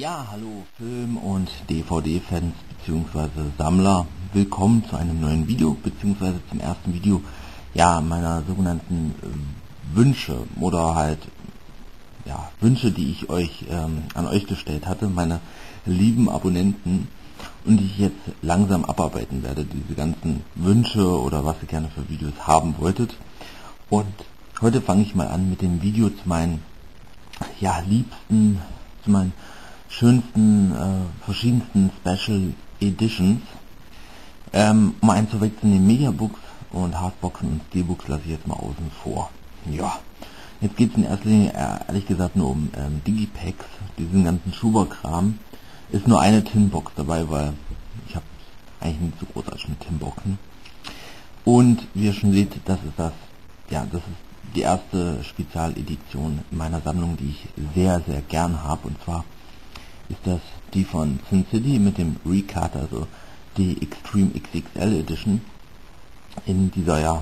Ja, hallo Film- und DVD-Fans bzw. Sammler. Willkommen zu einem neuen Video bzw. zum ersten Video meiner sogenannten Wünsche oder halt Wünsche, die ich an euch gestellt hatte, meine lieben Abonnenten, und die ich jetzt langsam abarbeiten werde, diese ganzen Wünsche oder was ihr gerne für Videos haben wolltet. Und heute fange ich mal an mit dem Video zu meinen liebsten, zu meinen schönsten, verschiedensten Special Editions. Um einzuwechseln, die Mediabooks und Hardboxen und Steelbooks lasse ich jetzt mal außen vor. Ja, jetzt geht es in erster Linie ehrlich gesagt nur um Digipacks, diesen ganzen Schuber-Kram. Ist nur eine Tinbox dabei, weil ich habe eigentlich nicht so großartig mit Tinboxen. Und wie ihr schon seht, das ist die erste Spezialedition meiner Sammlung, die ich sehr, sehr gern habe. Und zwar ist das die von Sin City mit dem Recut, also die Extreme XXL Edition in dieser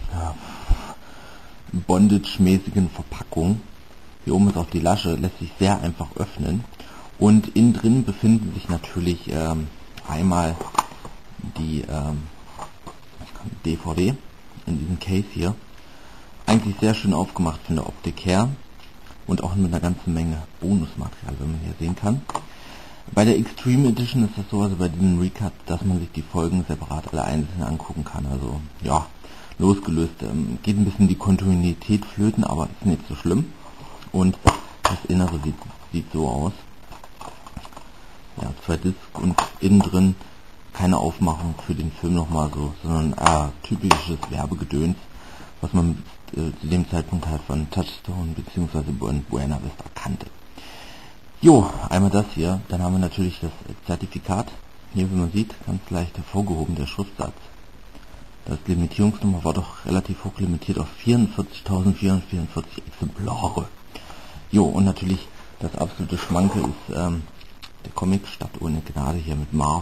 Bondage-mäßigen Verpackung. Hier oben ist auch die Lasche, lässt sich sehr einfach öffnen, und innen drin befinden sich natürlich einmal die DVD in diesem Case hier. Eigentlich sehr schön aufgemacht von der Optik her und auch mit einer ganzen Menge Bonusmaterial, wenn man hier sehen kann. Bei der Extreme Edition ist das so, also bei diesem Recut, dass man sich die Folgen separat alle einzeln angucken kann. Also ja, losgelöst geht ein bisschen die Kontinuität flöten, aber ist nicht so schlimm. Und das Innere sieht so aus. Ja, 2 Discs und innen drin keine Aufmachung für den Film nochmal so, sondern typisches Werbegedöns, was man zu dem Zeitpunkt halt von Touchstone bzw. Buena Vista kannte. Jo, einmal das hier, dann haben wir natürlich das Zertifikat. Hier, wie man sieht, ganz leicht hervorgehoben der Schriftsatz. Das Limitierungsnummer war doch relativ hoch limitiert auf 44.444 Exemplare. Jo, und natürlich das absolute Schmanke ist der Comic Stadt ohne Gnade hier mit Marv,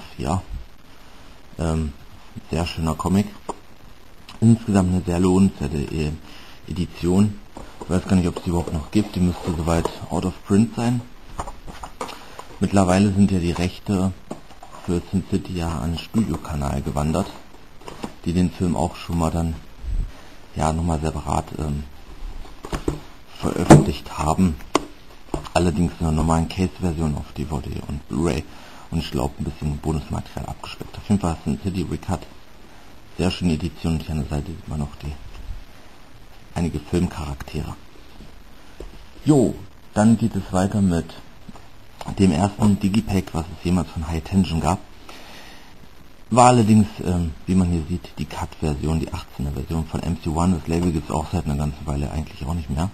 sehr schöner Comic. Insgesamt eine sehr lohnenswerte Edition. Ich weiß gar nicht, ob es die überhaupt noch gibt. Die müsste soweit out of print sein. Mittlerweile sind ja die Rechte für Sin City an den Studiokanal gewandert, die den Film auch schon mal dann nochmal separat veröffentlicht haben. Allerdings in einer normalen Case-Version auf DVD und Blu-ray, und ich glaube ein bisschen Bonusmaterial abgespeckt. Auf jeden Fall Sin City Recut. Sehr schöne Edition, und hier an der Seite sieht man noch einige Filmcharaktere. Jo, dann geht es weiter mit dem ersten Digipack, was es jemals von High Tension gab. War allerdings, wie man hier sieht, die Cut-Version, die 18er Version von MC1. Das Label gibt es auch seit einer ganzen Weile eigentlich auch nicht mehr.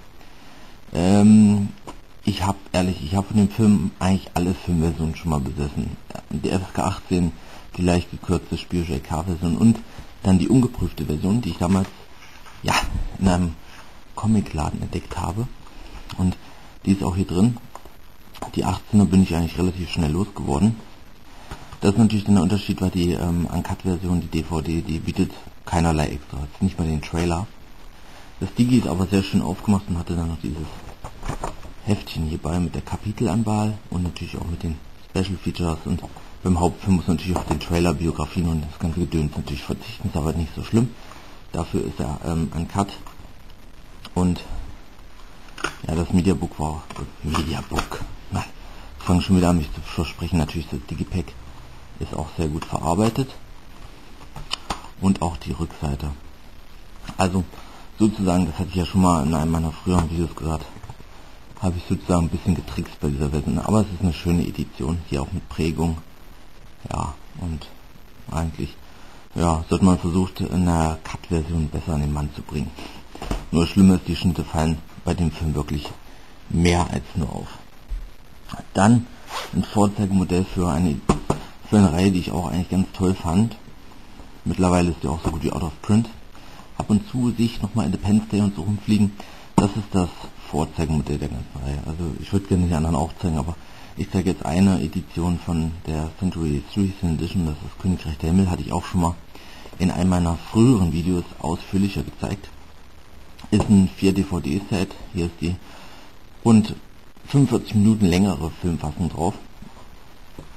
Ich habe von dem Film eigentlich alle Filmversionen schon mal besessen. Die FSK 18, die leicht gekürzte Spiel-JK-Version und dann die ungeprüfte Version, die ich damals in einem Comicladen entdeckt habe. Und die ist auch hier drin. Die 18er bin ich eigentlich relativ schnell losgeworden. Das ist natürlich dann der Unterschied, weil die Uncut-Version, die DVD, die bietet keinerlei Extras, nicht mal den Trailer. Das Digi ist aber sehr schön aufgemacht und hatte dann noch dieses Heftchen hierbei mit der Kapitelanwahl und natürlich auch mit den Special Features, und beim Hauptfilm muss natürlich auf den Trailer, Biografien und das ganze Gedöns natürlich verzichten, ist aber nicht so schlimm. Dafür ist er uncut. Und das Mediabook war Mediabook. Nein, ich fange schon wieder an, mich zu versprechen. Natürlich, das Digipack ist auch sehr gut verarbeitet. Und auch die Rückseite. Also sozusagen, das hatte ich ja schon mal in einem meiner früheren Videos gesagt, habe ich sozusagen ein bisschen getrickst bei dieser Version. Aber es ist eine schöne Edition, hier auch mit Prägung. Ja, und eigentlich sollte man versucht, in der Cut-Version besser an den Mann zu bringen. Nur schlimm ist, die Schnitte fallen bei dem Film wirklich mehr als nur auf. Dann ein Vorzeigemodell für eine Reihe, die ich auch eigentlich ganz toll fand. Mittlerweile ist die auch so gut wie out of print. Ab und zu sehe ich nochmal Independence Day und so rumfliegen. Das ist das Vorzeigemodell der ganzen Reihe. Also ich würde gerne die anderen auch zeigen, aber ich zeige jetzt eine Edition von der Century 3 Edition, das ist Königreich der Himmel, hatte ich auch schon mal in einem meiner früheren Videos ausführlicher gezeigt. Ist ein 4 DVD-Set, hier ist die rund 45 Minuten längere Filmfassung drauf.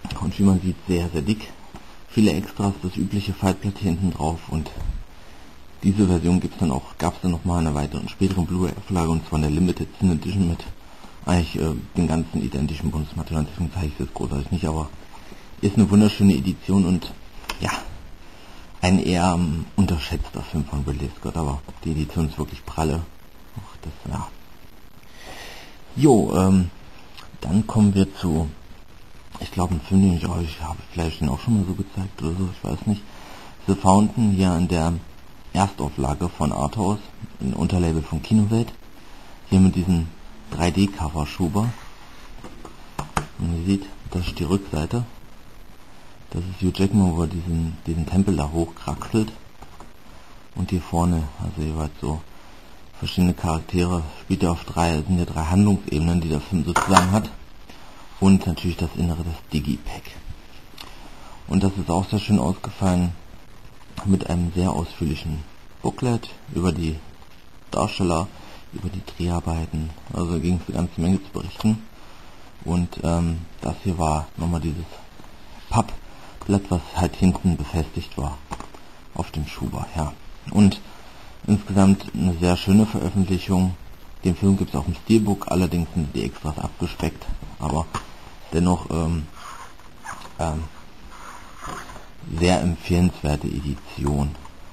und wie man sieht, sehr, sehr dick. Viele Extras, das übliche Faltblatt hier hinten drauf, und diese Version gab es dann noch mal in einer weiteren, späteren Blu-ray-Auflage, und zwar in der Limited Edition mit eigentlich den ganzen identischen Bonusmaterial. Deswegen zeige ich es jetzt großartig nicht, aber ist eine wunderschöne Edition und ja, ein eher unterschätzter Film von Ridley Scott, aber die Edition ist wirklich pralle. Ach, das, ja. Jo, dann kommen wir zu, ich glaube, ein Film, den ich euch habe vielleicht den auch schon mal so gezeigt oder so, ich weiß nicht. The Fountain, hier in der Erstauflage von Arthouse, ein Unterlabel von Kinowelt. Hier mit diesem 3D-Cover-Schuber. Und ihr seht, das ist die Rückseite. Das ist Hugh Jackman, wo er diesen Tempel da hochkraxelt. Und hier vorne, also jeweils so verschiedene Charaktere, sind ja drei Handlungsebenen, die der Film sozusagen hat. Und natürlich das Innere, das Digipack. Und das ist auch sehr schön ausgefallen, mit einem sehr ausführlichen Booklet über die Darsteller, über die Dreharbeiten. Also ging es eine ganze Menge zu berichten. Und das hier war nochmal dieses Pappblatt, was halt hinten befestigt war auf dem Schuber. Ja. Und insgesamt eine sehr schöne Veröffentlichung. Den Film gibt es auch im Steelbook, allerdings sind die Extras abgespeckt, aber dennoch sehr empfehlenswerte Edition.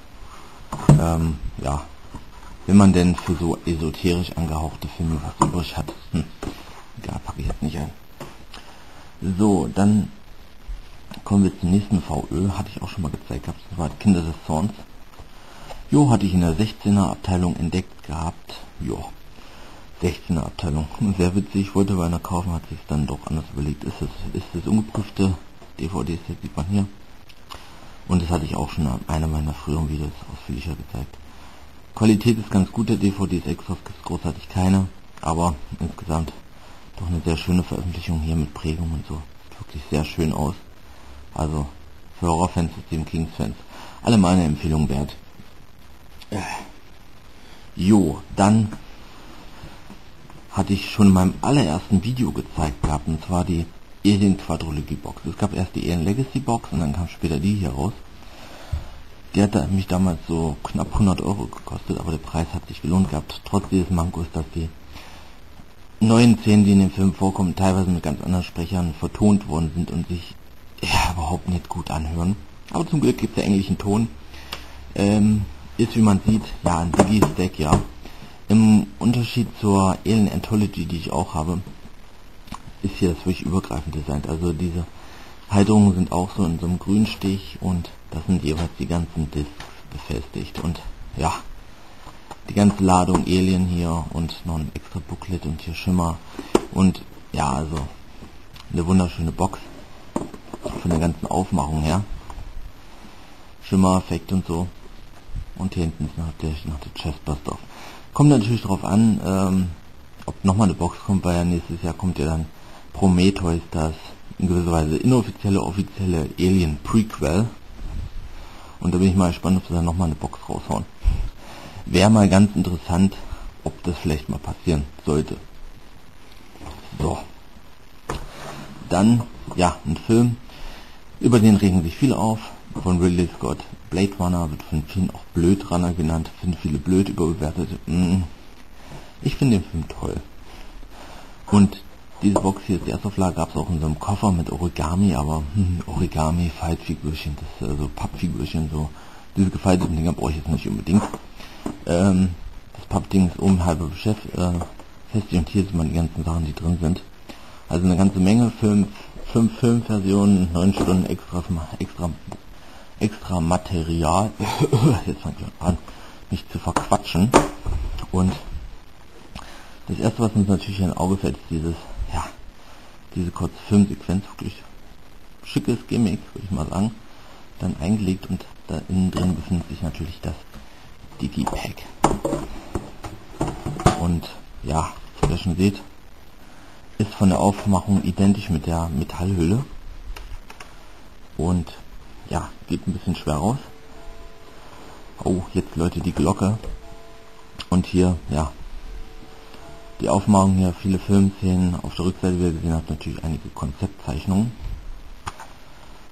Ja, wenn man denn für so esoterisch angehauchte Filme was übrig hat. Egal, packe ich jetzt nicht ein. So, dann kommen wir zum nächsten VÖ, hatte ich auch schon mal gezeigt gehabt, das war Kinder des Zorns. Jo, hatte ich in der 16er Abteilung entdeckt gehabt. Jo, 16er Abteilung. Sehr witzig, ich wollte bei einer kaufen, hat sich dann doch anders überlegt. Ist das ungeprüfte DVDs, das sieht man hier. Und das hatte ich auch schon in einem meiner früheren Videos ausführlicher gezeigt. Qualität ist ganz gut, der DVDs, Extras gibt es großartig keine, aber insgesamt doch eine sehr schöne Veröffentlichung hier mit Prägung und so. Sieht wirklich sehr schön aus. Also für Horrorfans und Stephen King-Fans alle meine Empfehlung wert. Jo, dann hatte ich schon in meinem allerersten Video gezeigt gehabt, und zwar die Alien Quadrologie Box. Es gab erst die Alien Legacy Box und dann kam später die hier raus. Die hat mich damals so knapp 100 Euro gekostet, aber der Preis hat sich gelohnt gehabt. Trotz dieses Mankos, dass die neuen Szenen, die in dem Film vorkommen, teilweise mit ganz anderen Sprechern vertont worden sind und sich überhaupt nicht gut anhören. Aber zum Glück gibt es ja englischen Ton. Ist, wie man sieht, ja, ein Digi-Stack, ja. Im Unterschied zur Alien Anthology, die ich auch habe, ist hier das wirklich übergreifend designt. Also diese Halterungen sind auch so in so einem Grünstich und das sind jeweils die ganzen Discs befestigt. Und ja, die ganze Ladung Alien hier und noch ein extra Booklet und hier Schimmer. Und ja, also eine wunderschöne Box von der ganzen Aufmachung her. Schimmer-Effekt und so. Und hier hinten ist noch der Chestburster. Kommt natürlich darauf an, ob nochmal eine Box kommt, weil ja nächstes Jahr kommt ja dann Prometheus, das in gewisser Weise inoffizielle, offizielle Alien Prequel. Und da bin ich mal gespannt, ob sie dann nochmal eine Box raushauen. Wäre mal ganz interessant, ob das vielleicht mal passieren sollte. So. Dann, ja, ein Film, über den regen sich viele auf, von Ridley Scott. Blade Runner wird von vielen auch Blade Runner genannt, finden viele blöd überbewertet. Ich finde den Film toll. Und diese Box hier, die Erstauflage, gab es auch in so einem Koffer mit Origami, aber Origami, Faltfigürchen, das so Pappfigürchen, so diese gefalteten Dinger brauche ich jetzt nicht unbedingt. Das Pappding ist oben halb befestigt und hier sind mal die ganzen Sachen, die drin sind. Also eine ganze Menge, 5 Filmversionen, 9 Stunden extra Material. Jetzt fange ich an, mich zu verquatschen. Und das erste, was uns natürlich in ein Auge fällt, ist diese kurze Filmsequenz, wirklich schickes Gimmick, würde ich mal sagen, dann eingelegt, und da innen drin befindet sich natürlich das Digipack. Und ja, wie ihr schon seht, ist von der Aufmachung identisch mit der Metallhülle und ja, geht ein bisschen schwer raus. Oh, jetzt läutet die Glocke. Und hier, ja, die Aufmachung hier, viele Filmszenen. Auf der Rückseite, wie ihr gesehen habt, natürlich einige Konzeptzeichnungen.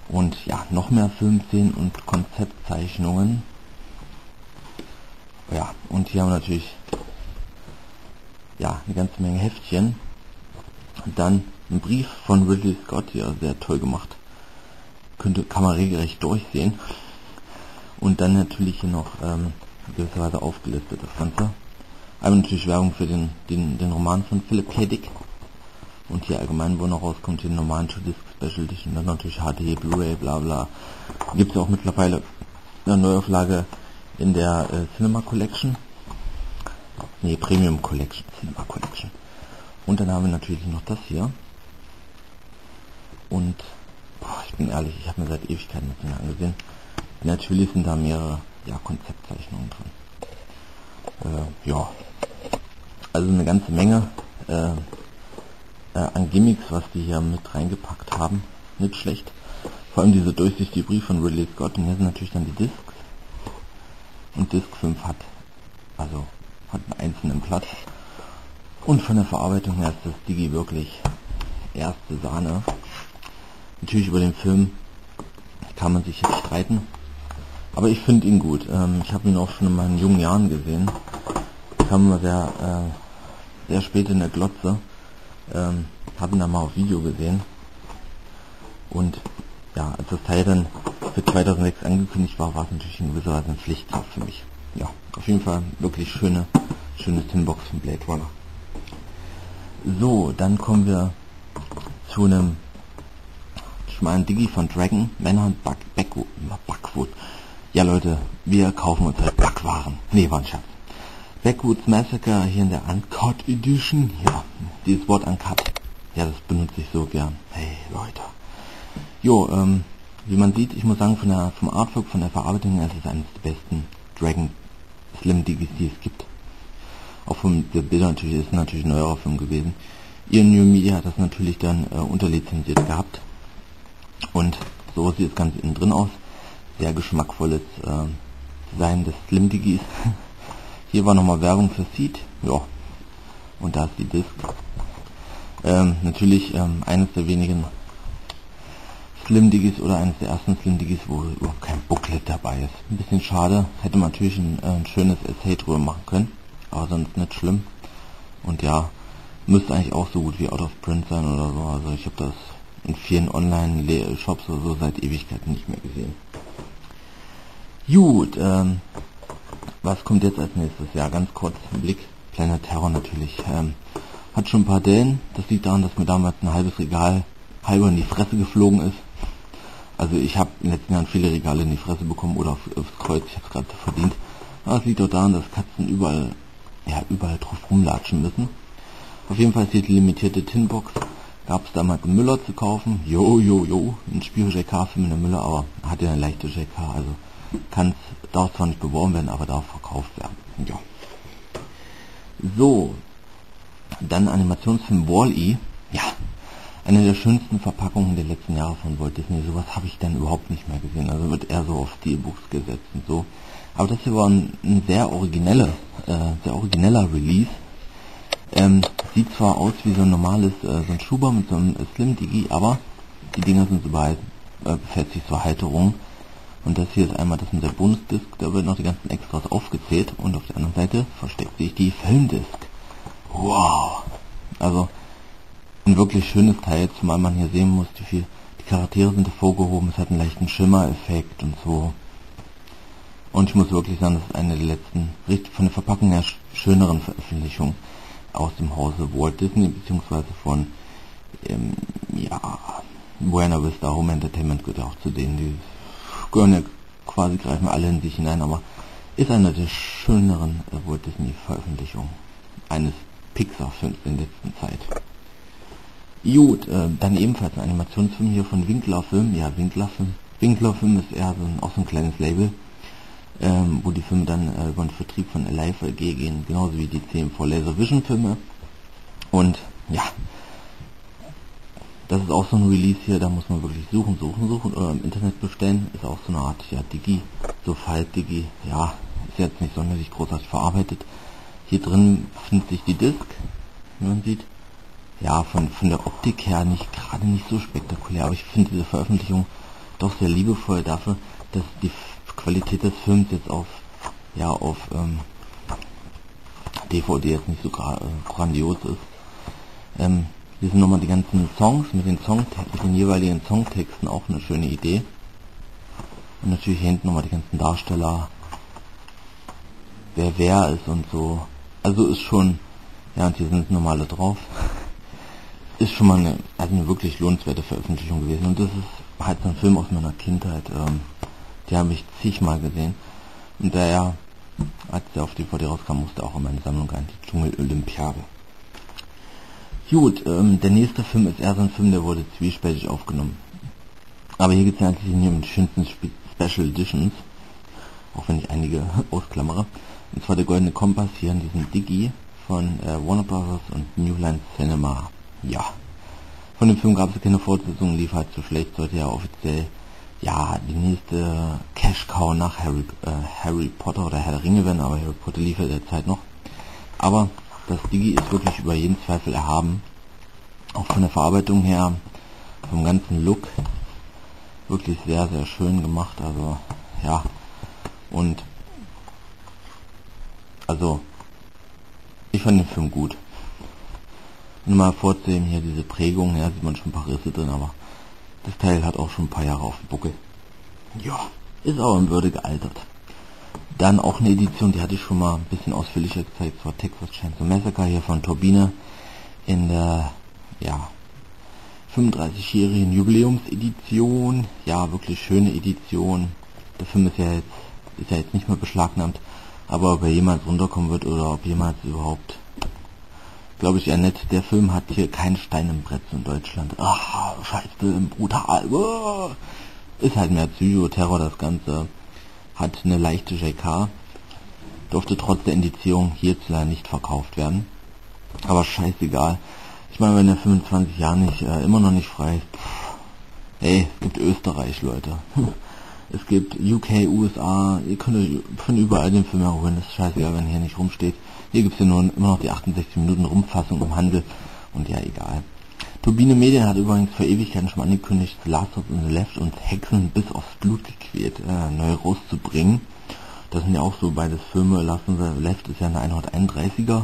Und ja, noch mehr Filmszenen und Konzeptzeichnungen. Ja, und hier haben wir natürlich ja eine ganze Menge Heftchen. Und dann ein Brief von Ridley Scott, hier sehr toll gemacht. Kann man regelrecht durchsehen. Und dann natürlich hier noch gewisserweise aufgelistet das Ganze. Einmal natürlich Werbung für den Roman von Philip K. Dick. Und hier allgemein, wo noch rauskommt, den normalen To-Disc Special Edition, dann natürlich HD, Blu-ray, bla bla. Gibt es ja auch mittlerweile eine Neuauflage in der Cinema Collection. Nee, Premium Collection, Cinema Collection. Und dann haben wir natürlich noch das hier. Und, ich bin ehrlich, ich habe mir seit Ewigkeiten das nicht angesehen. Natürlich sind da mehrere, Konzeptzeichnungen drin. Ja. Also eine ganze Menge, an Gimmicks, was die hier mit reingepackt haben. Nicht schlecht. Vor allem diese durchsichtige Brief von Ridley Scott. Und hier sind natürlich dann die Discs. Und Disc 5 hat einen einzelnen Platz. Und von der Verarbeitung her ist das Digi wirklich erste Sahne. Natürlich über den Film kann man sich jetzt streiten. Aber ich finde ihn gut. Ich habe ihn auch schon in meinen jungen Jahren gesehen. Kam immer sehr spät in der Glotze. Habe ihn dann mal auf Video gesehen. Und ja, als das Teil dann für 2006 angekündigt war, war es natürlich in gewisser Weise ein Pflichtkauf für mich. Ja, auf jeden Fall wirklich schöne Tinbox von Blade Runner. So, dann kommen wir zu einem schmalen Digi von Dragon, Manhunt Backwood. Ja Leute, wir kaufen uns halt Backwaren. Nee, war ein Scherz. Backwoods Massacre hier in der Uncut Edition. Ja, dieses Wort Uncut. Ja, das benutze ich so gern. Hey Leute. Jo, wie man sieht, ich muss sagen, vom Artwork, von der Verarbeitung her ist es eines der besten Dragon Slim Digis, die es gibt. Auch von der Bilder natürlich, ist natürlich ein neuerer Film gewesen. Ian New Media hat das natürlich dann unterlizenziert gehabt. Und so sieht das Ganze innen drin aus. Sehr geschmackvolles Design des Slim Digis. Hier war nochmal Werbung für Seed. Ja. Und da ist die Disc. Natürlich eines der wenigen Slim Digis oder eines der ersten Slim Digis, wo überhaupt kein Booklet dabei ist. Ein bisschen schade. Hätte man natürlich ein schönes Essay drüber machen können. Aber sonst nicht schlimm. Und ja, müsste eigentlich auch so gut wie Out of Print sein oder so. Also ich habe das in vielen Online-Shops oder so seit Ewigkeiten nicht mehr gesehen. Gut, was kommt jetzt als nächstes? Ja, ganz kurz ein Blick. Planet Terror natürlich. Hat schon ein paar Dellen. Das liegt daran, dass mir damals ein halbes Regal halber in die Fresse geflogen ist. Also ich habe in den letzten Jahren viele Regale in die Fresse bekommen oder aufs Kreuz. Ich habe es gerade verdient. Aber es liegt auch daran, dass Katzen überall drauf rumlatschen müssen. Auf jeden Fall ist hier die limitierte Tinbox. Gab es damals einen Müller zu kaufen. Ein Spiro-JK-Film in der Müller, aber hat ja eine leichte JK, also darf zwar nicht beworben werden, aber darf verkauft werden. Ja. So, dann Animationsfilm Wall-E. Ja, eine der schönsten Verpackungen der letzten Jahre von Walt Disney. Sowas habe ich dann überhaupt nicht mehr gesehen. Also wird eher so auf Steelbooks gesetzt und so. Aber das hier war ein sehr origineller Release. Sieht zwar aus wie so ein normales, so ein Schuber mit so einem Slim Digi, aber die Dinger sind so befestigt zur Halterung. Und das hier ist einmal das mit der Bonusdisk, da wird noch die ganzen Extras aufgezählt und auf der anderen Seite versteckt sich die Filmdisk. Wow! Also ein wirklich schönes Teil, zumal man hier sehen muss, die Charaktere sind hervorgehoben, es hat einen leichten Schimmereffekt und so. Und ich muss wirklich sagen, das ist eine der letzten, von der Verpackung her schöneren Veröffentlichungen aus dem Hause Walt Disney, beziehungsweise von Buena Vista Home Entertainment gehört ja auch zu denen, die gehören ja quasi, greifen alle in sich hinein, aber ist eine der schöneren Walt Disney Veröffentlichungen eines Pixar-Films in der letzten Zeit. Gut, dann ebenfalls ein Animationsfilm hier von Winkler Film. Ja, Winkler Film ist eher auch so ein kleines Label, wo die Filme dann über den Vertrieb von Alive AG gehen, genauso wie die CM4 Laservision Filme. Und ja, das ist auch so ein Release hier, da muss man wirklich suchen oder im Internet bestellen. Ist auch so eine Art, Digi, so Falt-Digi, ja, ist jetzt nicht sonderlich großartig verarbeitet. Hier drin befindet sich die Disc, wie man sieht. Ja, von der Optik her nicht so spektakulär, aber ich finde diese Veröffentlichung doch sehr liebevoll dafür, dass die Qualität des Films jetzt auf DVD jetzt nicht so grandios ist. Hier sind nochmal die ganzen Songs mit den jeweiligen Songtexten, auch eine schöne Idee. Und natürlich hier hinten nochmal die ganzen Darsteller, wer ist und so. Also ist schon, ja, und hier sind normale drauf. Ist schon mal eine wirklich lohnenswerte Veröffentlichung gewesen. Und das ist halt so ein Film aus meiner Kindheit. Die habe ich zigmal gesehen. Und daher, als der auf DVD rauskam, musste auch in meine Sammlung rein, die Dschungel-Olympiade. Gut, der nächste Film ist eher so ein Film, der wurde zwiespältig aufgenommen. Aber hier geht es ja eigentlich nicht um die schönsten Special Editions, auch wenn ich einige ausklammere. Und zwar der Goldene Kompass hier in diesem Digi von Warner Bros. Und New Line Cinema. Ja, von dem Film gab es keine Fortsetzung, lief halt so schlecht, sollte ja offiziell die nächste Cash Cow nach Harry Potter oder Herr der Ringe werden, aber Harry Potter lief ja derzeit noch. Aber das Digi ist wirklich über jeden Zweifel erhaben, auch von der Verarbeitung her, vom ganzen Look, wirklich sehr, sehr schön gemacht, also ja, und also ich fand den Film gut. Nur mal vorzuheben, hier diese Prägung, ja, sieht man schon ein paar Risse drin, aber das Teil hat auch schon ein paar Jahre auf dem Buckel. Ja, ist aber in Würde gealtert. Dann auch eine Edition, die hatte ich schon mal ein bisschen ausführlicher gezeigt, das war Texas Chainsaw Massacre hier von Turbine in der, 35-jährigen Jubiläumsedition. Ja, wirklich schöne Edition. Der Film ist ja jetzt nicht mehr beschlagnahmt, aber ob er jemals runterkommen wird oder ob jemals überhaupt, glaube ich eher nicht. Der Film hat hier keinen Stein im Brett in Deutschland. Scheiße, brutal. Ist halt mehr Psychoterror, das Ganze. Hat eine leichte JK. Durfte trotz der Indizierung hierzulande nicht verkauft werden. Aber scheißegal. Ich meine, wenn der 25 Jahre nicht, immer noch nicht frei ist. Hey, es gibt Österreich, Leute. Es gibt UK, USA. Ihr könnt von überall den Film erholen. Das ist scheißegal, wenn hier nicht rumsteht. Hier gibt es ja nur immer noch die 68 Minuten Rumfassung im Handel. Und ja, egal. Turbine Medien hat übrigens vor Ewigkeiten schon angekündigt, Last of the Left und Hexen bis aufs Blut gequält neu rauszubringen. Das sind ja auch so beides Filme. Last of the Left ist ja eine 131er.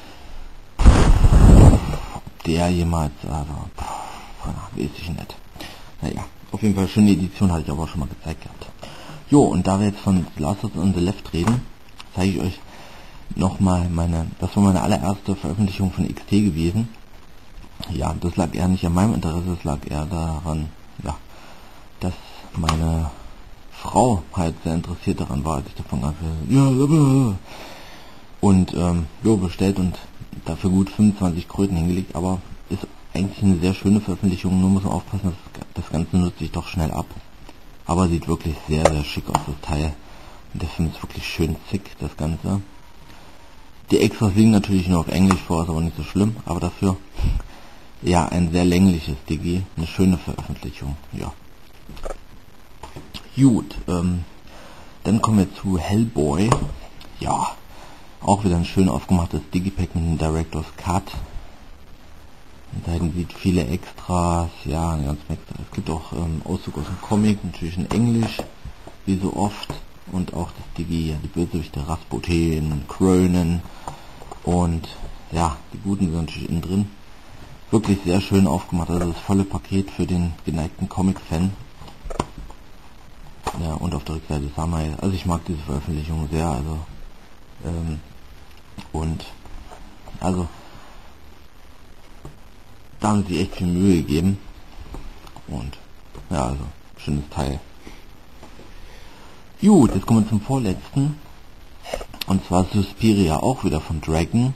Ob der jemals, weiß ich nicht. Naja, auf jeden Fall schöne Edition, hatte ich aber schon mal gezeigt gehabt. Jo, und da wir jetzt von Last of the Left reden, zeige ich euch nochmal das war meine allererste Veröffentlichung von XT gewesen. Ja, das lag eher nicht an meinem Interesse, es lag eher daran, dass meine Frau halt sehr interessiert daran war, als ich davon angefangen und bestellt und dafür gut 25 Kröten hingelegt, aber ist eigentlich eine sehr schöne Veröffentlichung, nur muss man aufpassen, das Ganze nutzt sich doch schnell ab. Aber sieht wirklich sehr, sehr schick aus, das Teil. Und der Film ist wirklich schön zick, das Ganze. Die Extras liegen natürlich nur auf Englisch vor, ist aber nicht so schlimm, aber dafür ein sehr längliches Digi, eine schöne Veröffentlichung, ja. Gut, dann kommen wir zu Hellboy. Ja, auch wieder ein schön aufgemachtes Digipack mit einem Director's Cut. Und da sieht viele Extras, ja, ganz extra. Es gibt auch Auszug aus dem Comic, natürlich in Englisch, wie so oft. Und auch das Digi, die Bösewichte Rasputin, Cronin und ja, die Guten sind natürlich innen drin. Wirklich sehr schön aufgemacht, also das volle Paket für den geneigten Comic-Fan. Ja, und auf der Rückseite Samurai. Also ich mag diese Veröffentlichung sehr, also da haben sie echt viel Mühe gegeben. Und ja, also schönes Teil. Gut, jetzt kommen wir zum vorletzten. Und zwar Suspiria, auch wieder von Dragon.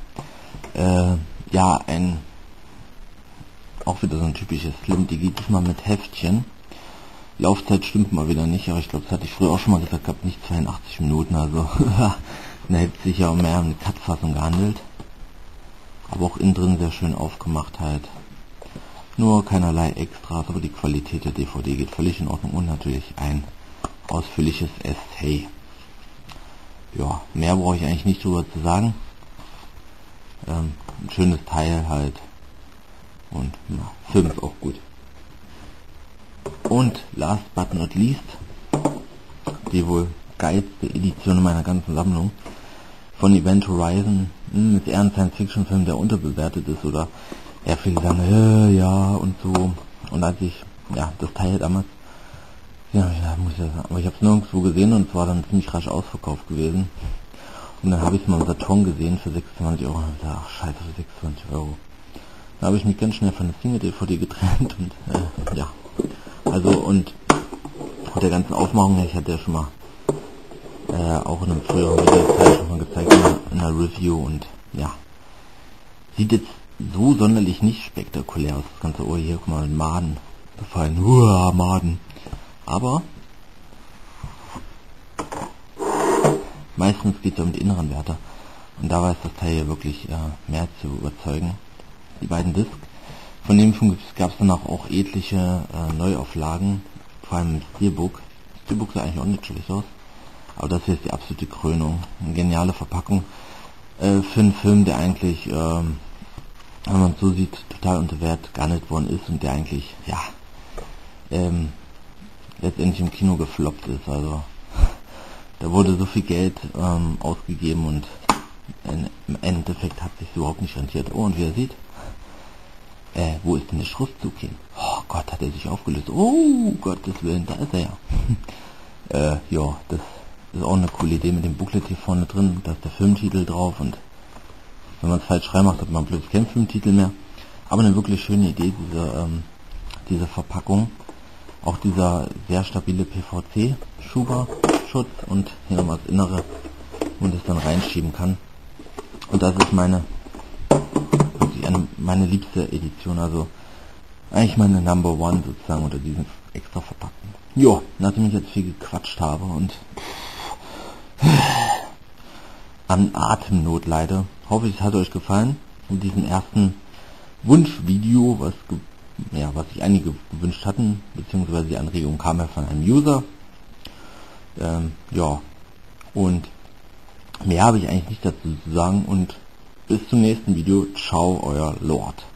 Auch wieder so ein typisches Slim-Digi, diesmal mit Heftchen. Laufzeit stimmt mal wieder nicht, aber ich glaube, das hatte ich früher auch schon mal gesagt gehabt, nicht 82 Minuten, also da hätte es sich ja mehr um eine Cut-Fassung gehandelt. Aber auch innen drin sehr schön aufgemacht halt. Nur keinerlei Extras, aber die Qualität der DVD geht völlig in Ordnung und natürlich ein ausführliches Essay. Ja, mehr brauche ich eigentlich nicht drüber zu sagen. Ein schönes Teil halt. Und Film ist auch gut. Und last but not least, die wohl geilste Edition meiner ganzen Sammlung von Event Horizon. Ist eher ein Science-Fiction-Film, der unterbewertet ist, oder eher viele sagen, ja und so. Und als ich, das Teil damals, muss ich sagen, aber ich habe es nirgendwo gesehen und es war dann ziemlich rasch ausverkauft gewesen. Und dann habe ich es mal im Saturn gesehen für 26 Euro und habe gesagt, ach scheiße, für 26 Euro. Da habe ich mich ganz schnell von der Single-DVD getrennt und also und mit der ganzen Aufmachung, ich hatte ja schon mal auch in einem früheren Video schon mal gezeigt in einer Review und sieht jetzt so sonderlich nicht spektakulär aus, das ganze Ohr hier, guck mal, Maden befallen, Maden, aber meistens geht es um die inneren Werte und da weiß das Teil hier wirklich mehr zu überzeugen. Die beiden Discs, von dem gab es danach auch etliche Neuauflagen, vor allem im Steelbook. Steelbook sah eigentlich auch nicht schlecht aus, aber das hier ist die absolute Krönung. Eine geniale Verpackung für einen Film, der eigentlich, wenn man es so sieht, total unter Wert gehandelt worden ist und der eigentlich, letztendlich im Kino gefloppt ist. Also da wurde so viel Geld ausgegeben und im Endeffekt hat sich überhaupt nicht rentiert. Oh, und wie ihr seht, wo ist denn der Schriftzug hin? Oh Gott, hat er sich aufgelöst. Oh Gottes Willen, da ist er ja. Das ist auch eine coole Idee mit dem Booklet hier vorne drin. Da ist der Filmtitel drauf und wenn man es falsch reinmacht, hat man plötzlich keinen Filmtitel mehr. Aber eine wirklich schöne Idee, diese Verpackung. Auch dieser sehr stabile PVC-Schuberschutz und hier nochmal das Innere, wo man das dann reinschieben kann. Und das ist meine liebste Edition, also eigentlich meine Number One sozusagen unter diesen extra Verpackten. Jo, nachdem ich jetzt viel gequatscht habe und an Atemnot leide, hoffe ich, es hat euch gefallen mit diesem ersten Wunschvideo, was sich einige gewünscht hatten, beziehungsweise die Anregung kam ja von einem User. Und mehr habe ich eigentlich nicht dazu zu sagen und bis zum nächsten Video. Ciao, euer Lord.